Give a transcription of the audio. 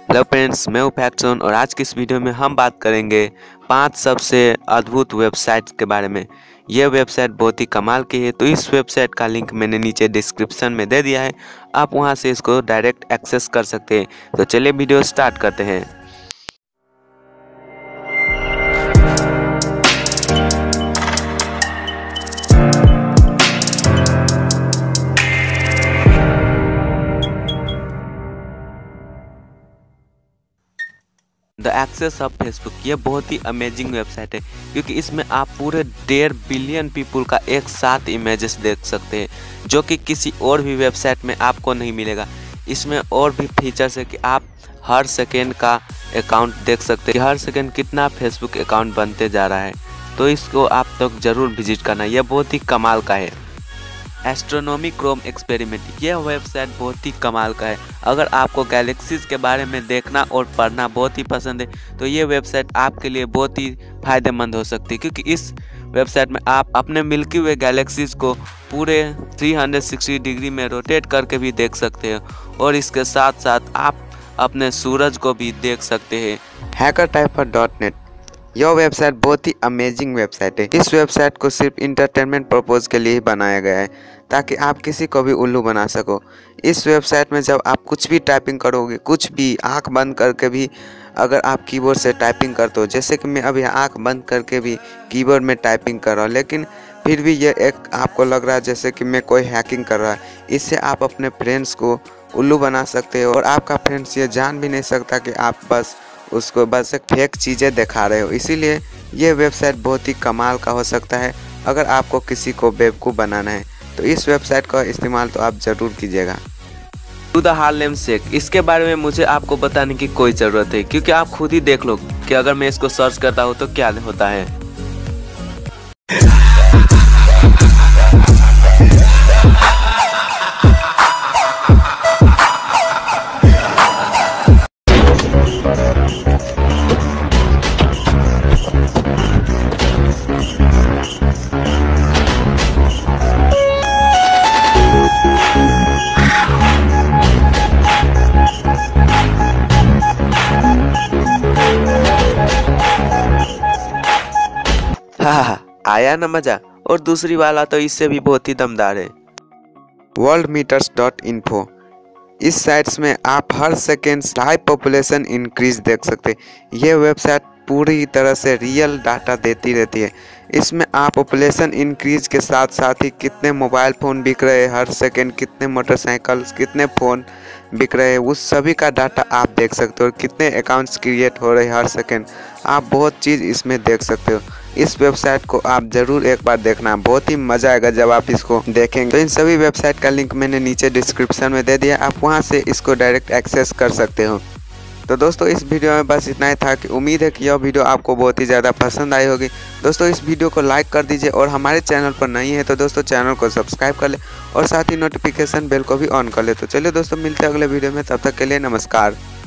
Hello friends, मैं हूँ facttechz और आज की इस वीडियो में हम बात करेंगे 5 सबसे अद्भुत वेबसाइट के बारे में। यह वेबसाइट बहुत ही कमाल की है, तो इस वेबसाइट का लिंक मैंने नीचे डिस्क्रिप्शन में दे दिया है। आप वहां से इसको डायरेक्ट एक्सेस कर सकते हैं। तो चलिए वीडियो स्टार्ट करते हैं। द एक्सेस ऑफ फेसबुक, ये बहुत ही अमेजिंग वेबसाइट है क्योंकि इसमें आप पूरे 1.5 बिलियन पीपल का एक साथ इमेजेस देख सकते हैं, जो कि किसी और भी वेबसाइट में आपको नहीं मिलेगा। इसमें और भी फीचर्स है कि आप हर सेकेंड का अकाउंट देख सकते हैं, हर सेकेंड कितना फेसबुक अकाउंट बनते जा रहा है। तो इसको आप तक जरूर विजिट करना, यह बहुत ही कमाल का है। एस्ट्रोनॉमी क्रोम एक्सपेरिमेंट, यह वेबसाइट बहुत ही कमाल का है। अगर आपको गैलेक्सीज के बारे में देखना और पढ़ना बहुत ही पसंद है तो ये वेबसाइट आपके लिए बहुत ही फायदेमंद हो सकती है, क्योंकि इस वेबसाइट में आप अपने मिल्की वे गैलेक्सीज को पूरे 360 डिग्री में रोटेट करके भी देख सकते हैं और इसके साथ साथ आप अपने सूरज को भी देख सकते हैं। hackertyper.net, यह वेबसाइट बहुत ही अमेजिंग वेबसाइट है। इस वेबसाइट को सिर्फ इंटरटेनमेंट पर्पज के लिए ही बनाया गया है, ताकि आप किसी को भी उल्लू बना सको। इस वेबसाइट में जब आप कुछ भी टाइपिंग करोगे, कुछ भी आंख बंद करके भी अगर आप कीबोर्ड से टाइपिंग करते हो, जैसे कि मैं अभी आंख बंद करके भी कीबोर्ड में टाइपिंग कर रहा हूँ, लेकिन फिर भी ये एक आपको लग रहा है जैसे कि मैं कोई हैकिंग कर रहा है। इससे आप अपने फ्रेंड्स को उल्लू बना सकते हो और आपका फ्रेंड्स ये जान भी नहीं सकता कि आप बस उसको बस एक फेक चीज़ें दिखा रहे हो। इसीलिए ये वेबसाइट बहुत ही कमाल का हो सकता है। अगर आपको किसी को बेवकूफ़ बनाना है तो इस वेबसाइट का इस्तेमाल तो आप ज़रूर कीजिएगा। टू द हार्लेम शेक, इसके बारे में मुझे आपको बताने की कोई ज़रूरत है, क्योंकि आप खुद ही देख लो कि अगर मैं इसको सर्च करता हूँ तो क्या होता है। आया ना मजा। और दूसरी वाला तो इससे भी बहुत ही दमदार है, worldmeters.info। इस साइट्स में आप हर सेकेंड लाइव पॉपुलेशन इंक्रीज देख सकते हैं। यह वेबसाइट पूरी तरह से रियल डाटा देती रहती है। इसमें आप पॉपुलेशन इंक्रीज के साथ साथ ही कितने मोबाइल फ़ोन बिक रहे हैं हर सेकेंड, कितने मोटरसाइकिल्स, कितने फ़ोन बिक रहे हैं, उस सभी का डाटा आप देख सकते हो और कितने अकाउंट्स क्रिएट हो रहे हैं हर सेकेंड। आप बहुत चीज़ इसमें देख सकते हो। इस वेबसाइट को आप ज़रूर एक बार देखना, बहुत ही मज़ा आएगा जब आप इसको देखेंगे। तो इन सभी वेबसाइट का लिंक मैंने नीचे डिस्क्रिप्शन में दे दिया, आप वहां से इसको डायरेक्ट एक्सेस कर सकते हो। तो दोस्तों इस वीडियो में बस इतना ही था। कि उम्मीद है कि यह वीडियो आपको बहुत ही ज़्यादा पसंद आई होगी। दोस्तों इस वीडियो को लाइक कर दीजिए और हमारे चैनल पर नहीं है तो दोस्तों चैनल को सब्सक्राइब कर ले और साथ ही नोटिफिकेशन बेल को भी ऑन कर ले। तो चलिए दोस्तों, मिलते हैं अगले वीडियो में, तब तक के लिए नमस्कार।